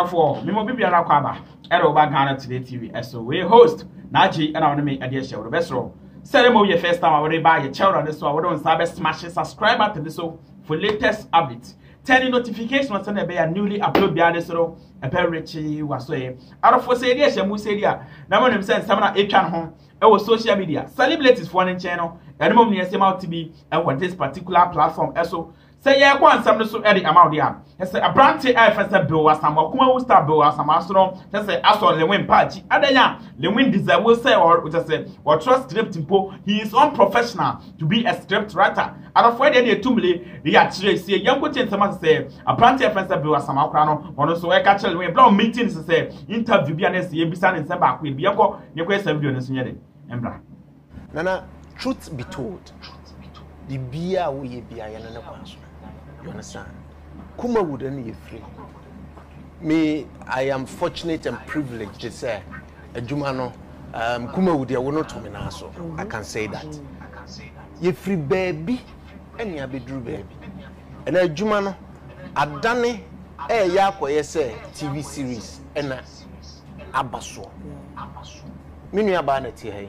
Arafo, Mimo Bibiana Kwaba, Eroba Ghana Today TV, so we host Naji and our name at the show, the best role. Ceremony your first time I already buy your child on this so I don't smash subscribe button this so for latest updates. Turn notifications on the be newly upload behind this so a pair Richie was way. Arafo say yes, you say yeah. Now when them send someone a home, our social media, celebrities for one channel, and mom near Semal TV and what this particular platform so. Say yeah, one some so edit amount there. He say a brandy Ay3 bill was some kuma will start bill as some astro. He say I saw the win party. Adaya, the win deserve will say or just say or trust script impo. He is unprofessional to be a script writer. Out of where they tumble, they actually say young coaching someone say a brandy Ay3 bill was some crano. One also a catch when blow meetings say interview be honest, ye be standing some back with Bianco, your question video in Embra. Nana, truth be told, the beer we be a yana pass. You understand? Kuma wouldn't be free. Me, I am fortunate and privileged to say, a Jumano, Kuma would will not to me now, so I can say that. You free baby, and you be drew baby. And a Jumano, a Danny, a Yako, yes, TV series, and a Abaso. Mini abanet here.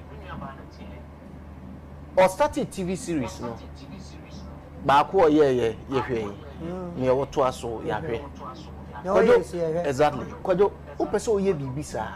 Or started TV series, no? Bako ye me what to aso ya hwe exactly kwajo o pese o ye bibisa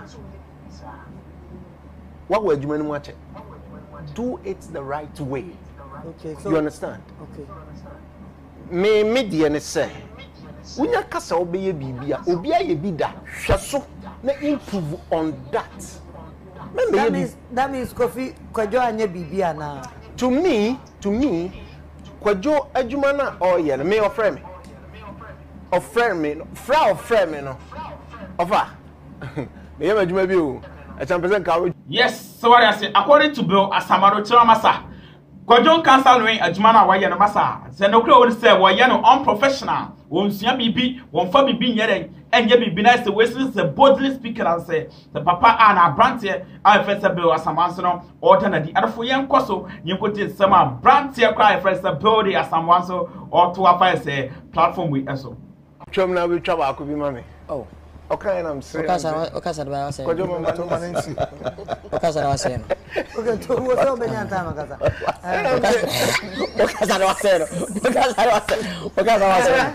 what were you no ache do it the right way. Okay, so you understand? Okay, me die ne say unya kasa obeye bibia obi aye bi da hweso na improve on that. That means coffee kwajo anya bibia na to me Kwajo Ajumana or yen me or friend me fra of friend me no offer me yam adwuma bi o a champion ka. Yes, so what I say according to Bill Asamaro Chiramasa Kwajo cancel when Ajumana wa yen masa say no kro say wa yen unprofessional won sua bibi won fa bibi nyere enye bibi na say we say boldly speaking and say the papa and brand here Ay3 Bill Asamanso no order na di adofo yen koso yen kote sama brand here cry Ay3 Bill the Asamanso or to afa say platform we eso twam na we twa ba ko bi mame. Oh, okay, I'm saying okasa da ba say Kwajo mama to manensi okasa da ba say okay to wo so be nyanta makasa okasa da ba say okasa da ba say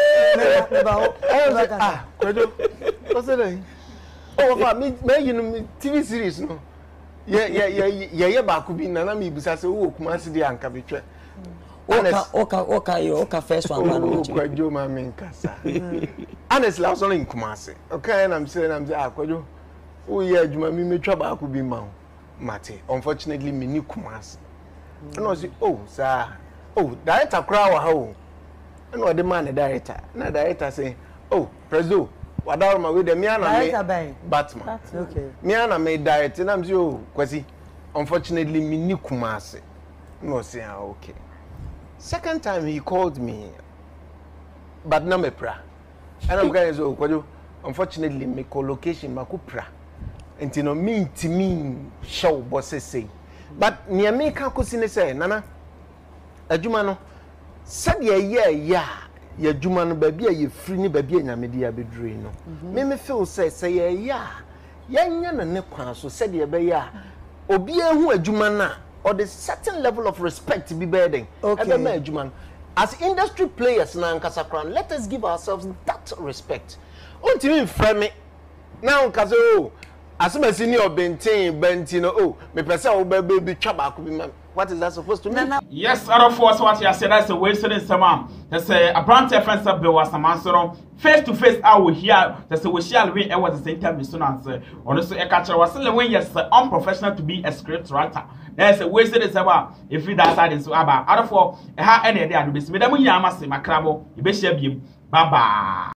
Kwajo what's that? Oh, me you know TV series no yeah ba ko bi na me bisa say wo kuma se dia anka betwe Oka first one man. Kwajo mama nkasa. Honestly, I was only in Kumasi. Okay, and I'm saying Kwajo. Oh yeah, Juma me twa ba ko bi ma. Mate. Unfortunately, me ni Kumasi. And I say, oh, sir. Oh, director cry wa ho. And what the man the director. Na director say, oh, Prezo, wadaw ma we the me ana me Batman. Okay. Me ana me director. And I'm say, oh, Kwasi. Unfortunately, me ni Kumasi. No say okay. Second time he called me, but na me pra. And I'm going to say, unfortunately, me co-location ma ku pra. Enti no me show bosses say. But near me ka ko sine say, nana. Adwuma no. Said ya adwuma no ba bia ye free ni ba bia nyame dia bedure no. Me feel say ya nya na ne kwan so said ye be ya. Obi ehu adwuma na or the certain level of respect be burden. Okay. As industry players now in Kasakran, let us give ourselves that respect. Until frame me now, Kazo, as soon as you Bentino, oh, me person baby chaba. What is that supposed to mean? Yes, out of force, what you said, that's a wasted in some. That's a brand Ay3 Bill was some answer. Face to face, I will hear that's a wish I'll be able to say time soon answer. Honestly, a catcher was still when yes, unprofessional to be a script writer. There's a wasted in some. If you that side is so about out of four, a high any idea to be smith, I'm a massive macrabo, you be shabby. Bye bye.